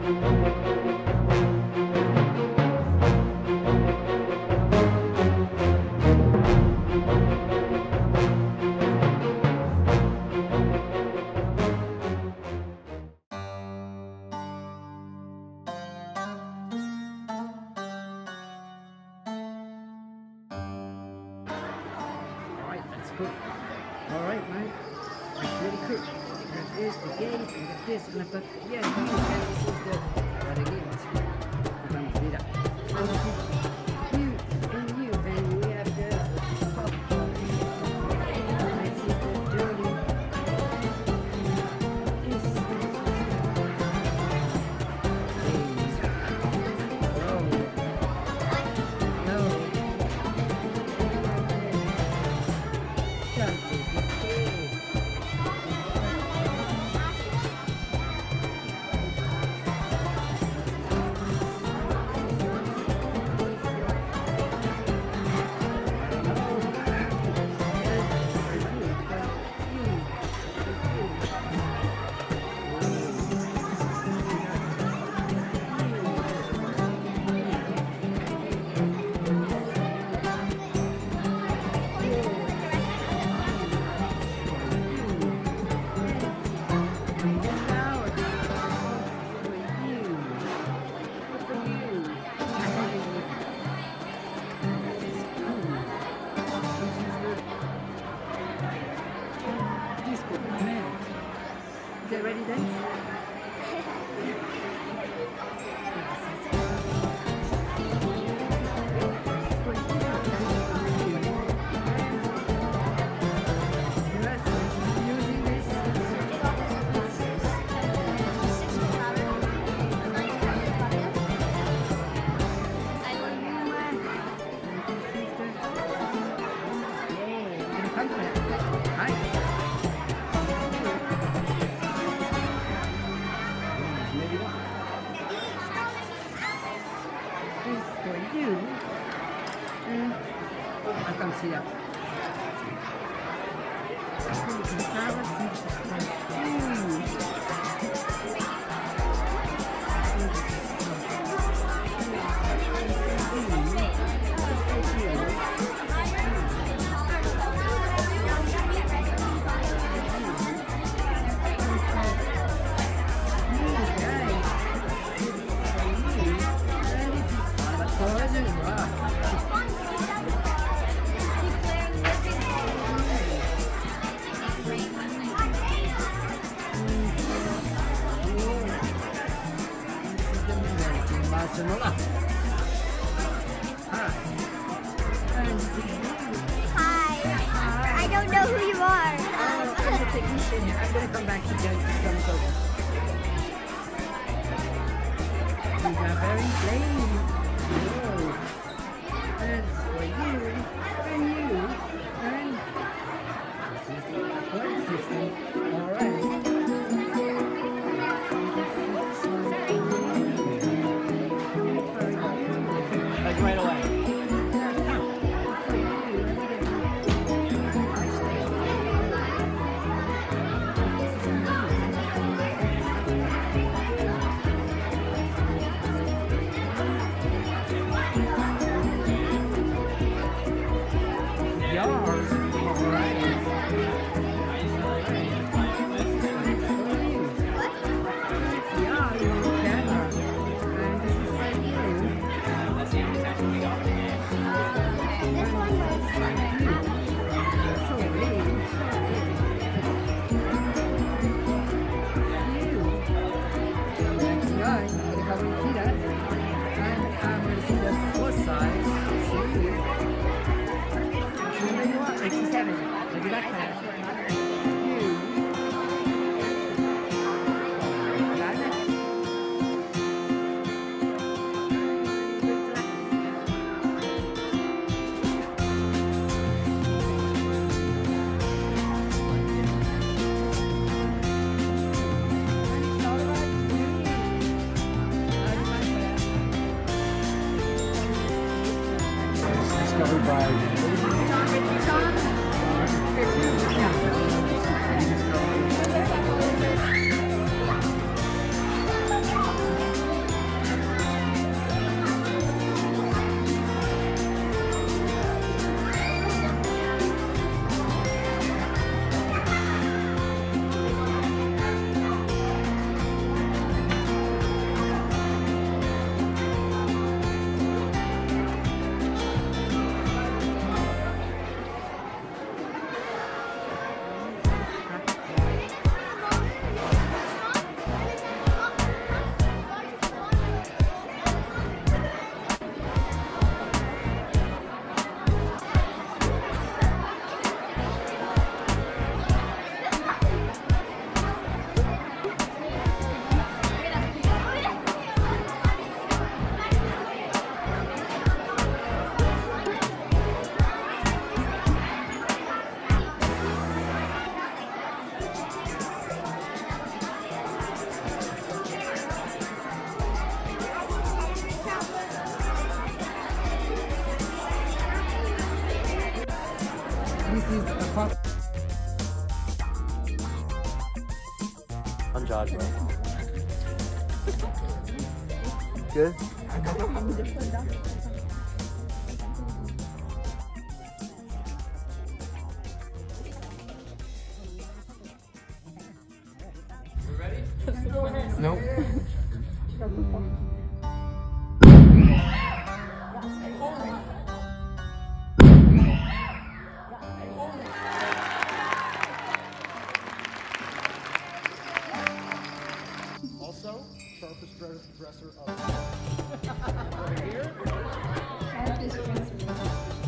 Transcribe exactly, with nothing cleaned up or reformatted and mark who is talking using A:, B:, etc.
A: Alright, man. That's really cool. That is the game, and that is, and I've got, yeah, you can, this is the, what I get. We're going to do that. So this is you, and you, and we have the top. This is the dirty. This is the Is it ready then? For you, and I can't see that.
B: Hi. I don't know who you are.
A: Oh, I'm the technician here. I'm going to come back to get some photos. These are very plain. Oh. That's for you, and you, and this is the according system. All right.
C: Like right away.
D: Discovered by
A: Fuck.
B: Unjudged, bro. Good?
A: Nope.
C: Also, sharpest dresser of over here.
D: Sharpest dresser.